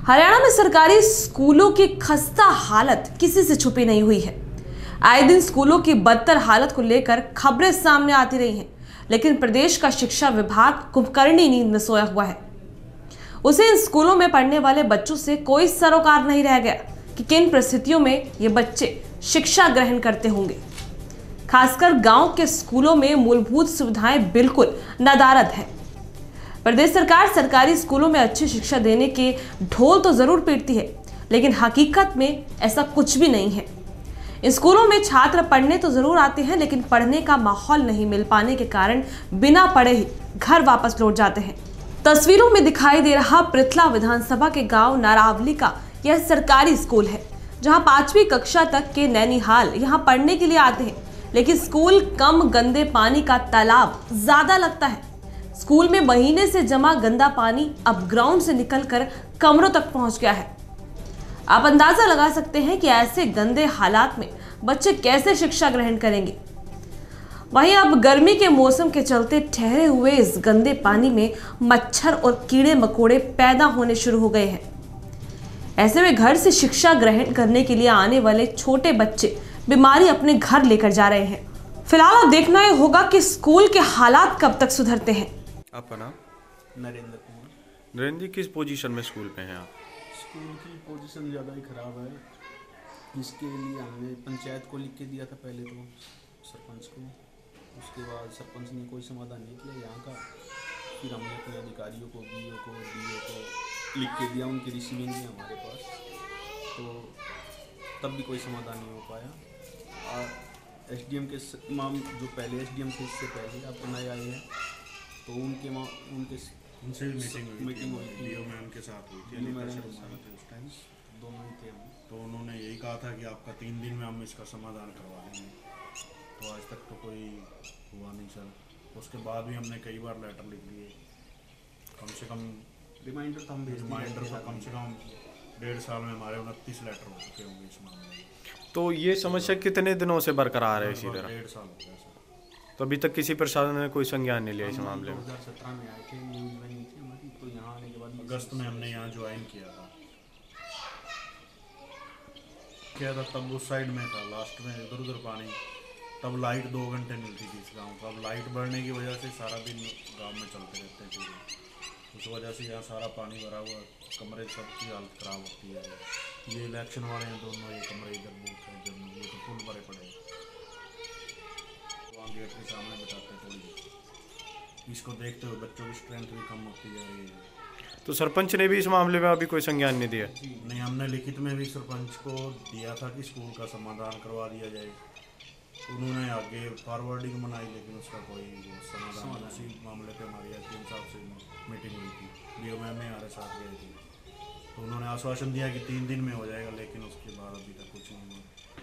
हरियाणा में सरकारी स्कूलों की खस्ता हालत किसी से छुपी नहीं हुई है। आए दिन स्कूलों की बदतर हालत को लेकर खबरें सामने आती रही हैं, लेकिन प्रदेश का शिक्षा विभाग कुंभकर्णी नींद में सोया हुआ है। उसे इन स्कूलों में पढ़ने वाले बच्चों से कोई सरोकार नहीं रह गया कि किन परिस्थितियों में ये बच्चे शिक्षा ग्रहण करते होंगे। खासकर गांव के स्कूलों में मूलभूत सुविधाएं बिल्कुल नदारद हैं। प्रदेश सरकार सरकारी स्कूलों में अच्छी शिक्षा देने के ढोल तो जरूर पीटती है, लेकिन हकीकत में ऐसा कुछ भी नहीं है। इन स्कूलों में छात्र पढ़ने तो जरूर आते हैं, लेकिन पढ़ने का माहौल नहीं मिल पाने के कारण बिना पढ़े ही घर वापस लौट जाते हैं। तस्वीरों में दिखाई दे रहा पृथला विधानसभा के गांव नारावली का यह सरकारी स्कूल है, जहां 5वीं कक्षा तक के नैनीहाल यहां पढ़ने के लिए आते हैं, लेकिन स्कूल कम गंदे पानी का तालाब ज्यादा लगता है। स्कूल में महीने से जमा गंदा पानी अब ग्राउंड से निकलकर कमरों तक पहुंच गया है। आप अंदाजा लगा सकते हैं कि ऐसे गंदे हालात में बच्चे कैसे शिक्षा ग्रहण करेंगे। वहीं अब गर्मी के मौसम के चलते ठहरे हुए इस गंदे पानी में मच्छर और कीड़े मकोड़े पैदा होने शुरू हो गए हैं। ऐसे में घर से शिक्षा ग्रहण करने के लिए आने वाले छोटे बच्चे बीमारी अपने घर लेकर जा रहे हैं। फिलहाल अब देखना ही होगा कि स्कूल के हालात कब तक सुधरते हैं। आपका नाम? नरेंद्र कुमार। नरेंद्र जी, किस पोजीशन में स्कूल पे हैं आप? स्कूल की पोजीशन ज़्यादा ही ख़राब है। इसके लिए हमने पंचायत को लिख के दिया था, पहले तो सरपंच को। उसके बाद सरपंच ने कोई समाधान नहीं किया यहाँ का। फिर हमने अपने अधिकारियों को, बीओ को, डीओ को लिख के दिया, उनकी रिसीविंग भी हमारे पास, तो तब भी कोई समाधान नहीं हो पाया। और एसडीएम के जो पहले एसडीएम थे, इससे पहले अब नए आए हैं, तो उनसे भी मीटिंग हुई थी, में उनके साथ हुई थी, उस टाइम दोनों ही थे हम। तो उन्होंने यही कहा था कि आपका 3 दिन में हम इसका समाधान करवा देंगे। तो आज तक तो कोई हुआ नहीं सर। उसके बाद भी हमने कई बार लेटर लिख दिए, कम से कम रिमाइंडर तो हम रिमाइंडर तो कम से कम 1.5 साल में हमारे 29 लेटर हो चुके होंगे इस मामले में। तो ये समस्या कितने दिनों से बरकरार है इसी तरह? 1.5 साल हो गया सर। तो अभी तक किसी प्रशासन ने कोई संज्ञान नहीं लिया इस मामले में? 2017 में आए थे, न्यूज़ बनी थी हमारी, तो यहाँ आने के बाद अगस्त में हमने यहाँ ज्वाइन किया था। तब उस साइड में था, लास्ट में इधर उधर पानी। तब लाइट 2 घंटे मिलती थी इस गांव को। अब लाइट बढ़ने की वजह से सारा दिन गांव में चलते रहते थे, उस वजह से यहाँ सारा पानी भरा हुआ, कमरे सबकी हालत ख़राब होती है। ये इलेक्शन वाले हैं दोनों, ये कमरे इधर बुक है, जब ये तो फुल भरे पड़े, वहाँ गेट के सामने बिठाते थोड़ी। इसको देखते हुए बच्चों की स्ट्रेंथ भी कम होती जा रही है। तो सरपंच ने भी इस मामले में अभी कोई संज्ञान नहीं दिया? नहीं, हमने लिखित में भी सरपंच को दिया था कि स्कूल का समाधान करवा दिया जाए। उन्होंने आगे फॉरवर्डिंग बनाई, लेकिन उसका कोई समाधान। उसी मामले पे हमारी एसडीएम साहब से मीटिंग हुई थी, बीओ मैम हमारे साथ गए थे, तो उन्होंने आश्वासन दिया कि 3 दिन में हो जाएगा, लेकिन उसके बाद अभी तक कुछ नहीं हुआ।